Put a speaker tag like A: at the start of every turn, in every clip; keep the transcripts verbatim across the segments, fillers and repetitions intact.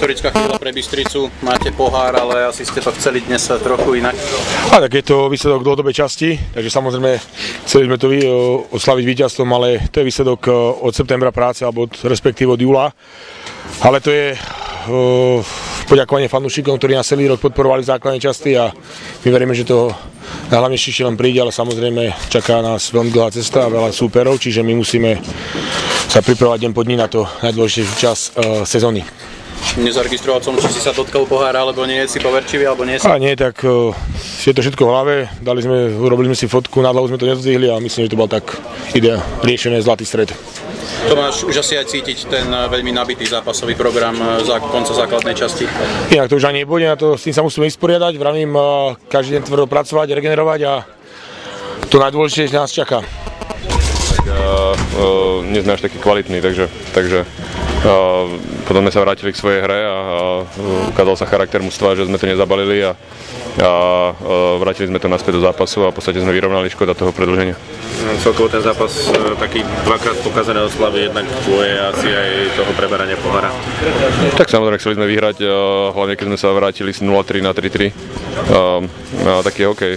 A: historická chvíľa pre Bystricu, máte pohár, ale asi ste to chceli dnes trochu inak.
B: A tak je to výsledok dlhodobej časti, takže samozrejme chceli sme to oslaviť víťazstvom, ale to je výsledok od septembra práce, alebo od, respektíve od júla. Ale to je uh, poďakovanie fanúšikom, ktorí nás celý rok podporovali v základnej časti a my veríme, že to najhlavnejšie len príde, ale samozrejme čaká nás veľmi dlhá cesta a veľa súperov, čiže my musíme sa pripravovať deň po dní na to najdôležitejší čas uh, sezóny.
A: Nezaregistroval som, či si sa dotkol pohára, alebo nie, si poverčivý, alebo nie si?
B: A nie, tak uh, je to všetko v hlave, dali sme, urobili sme si fotku, na hlavu sme to nezdvihli a myslím, že to bol tak idea, riešené zlatý stred.
A: Tomáš, už asi aj cítiť ten veľmi nabitý zápasový program za konca základnej časti.
B: Inak to už ani nebude, na to, s tým sa musíme vysporiadať, vravím, uh, každý deň tvrdo pracovať, regenerovať a to najdôležitejšie nás čaká.
C: Tak, uh, uh, nie sme až taký kvalitný, takže, takže uh, potom sme sa vrátili k svojej hre a, a ukázal sa charakter mužstva, že sme to nezabalili a, a uh, vrátili sme to naspäť do zápasu a v podstate sme vyrovnali, škoda toho predĺženia.
D: Celkovo ten zápas taký dvakrát pokazané oslavy, jednak tvoje asi aj toho preberania pohára.
C: Tak samozrejme chceli sme vyhrať, hlavne keď sme sa vrátili z nula tri na tri tri. A, a taký je hokej.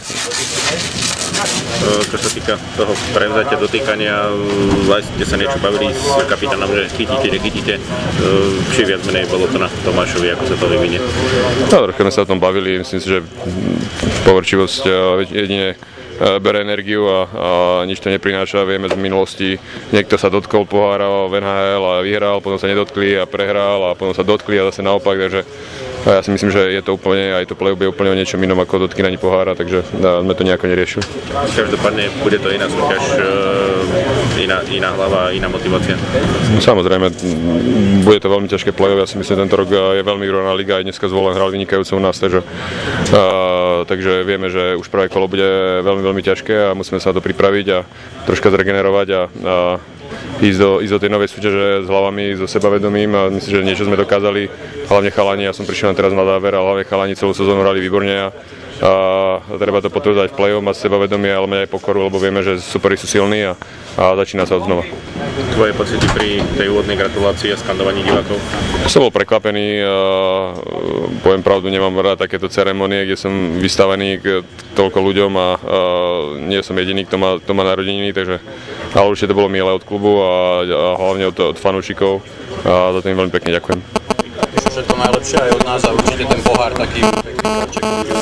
D: Čo sa týka toho prevzatia, dotýkania, aj ste sa niečo bavili s kapitánom, že chytíte, nechytíte, či viac menej bolo to na Tomášovi, ako sa to vyvinie?
C: No, trochu sme sa o tom bavili, myslím si, že povrčivosť jedine bere energiu a, a nič to neprináša. Vieme z minulosti, niekto sa dotkol pohára v en há el a vyhral, potom sa nedotkli a prehral a potom sa dotkli a zase naopak, takže ja si myslím, že je to úplne, aj to play-off je úplne o niečom inom ako dotkynanie pohára, takže sme to nejako neriešili.
D: Každopádne bude to iná súťaž, iná, iná hlava, iná motivácia?
C: No, samozrejme, bude to veľmi ťažké play-off, ja si myslím, že tento rok je veľmi vyrovnaná liga, aj dneska Zvolen hral vynikajúco u nás, takže, uh, takže vieme, že už prvé kolo bude veľmi, veľmi ťažké a musíme sa na to pripraviť a troška zregenerovať a, a ísť do, ísť do tej novej súťaže s hlavami, so sebavedomím a myslím, že niečo sme dokázali, hlavne chalani, ja som prišiel teraz na záver a hlavne chalani celú sezónu hrali výborne a, a treba to potvrdzať v play-off, mať sebavedomie, ale mať aj pokoru, lebo vieme, že superi sú silní a, a začína sa od znova.
D: Tvoje pocity pri tej úvodnej gratulácii a skandovaní divákov?
C: Som bol prekvapený, a poviem pravdu, nemám rád takéto ceremonie, kde som vystavený k toľko ľuďom a, a nie som jediný, kto má, kto má narodeniny, takže ale určite to bolo milé od klubu a, a hlavne od, od fanúšikov a za to im veľmi pekne ďakujem.
A: Myslím, že to najlepšie aj od nás a určite ten pohár taký pekný darček.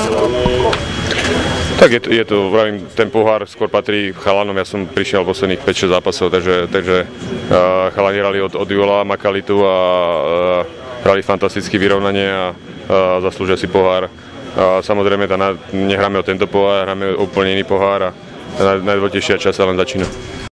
C: Tak je to, je to, vravím, ten pohár skôr patrí chalanom, ja som prišiel posledných päť šesť zápasov, takže, takže uh, chalani hrali od, od júla, makali tu a uh, hrali fantastické vyrovnanie a uh, zaslúžia si pohár. Uh, samozrejme, tá, nehráme o tento pohár, hráme o úplne iný pohár a najdôležitejšia časť sa len začína.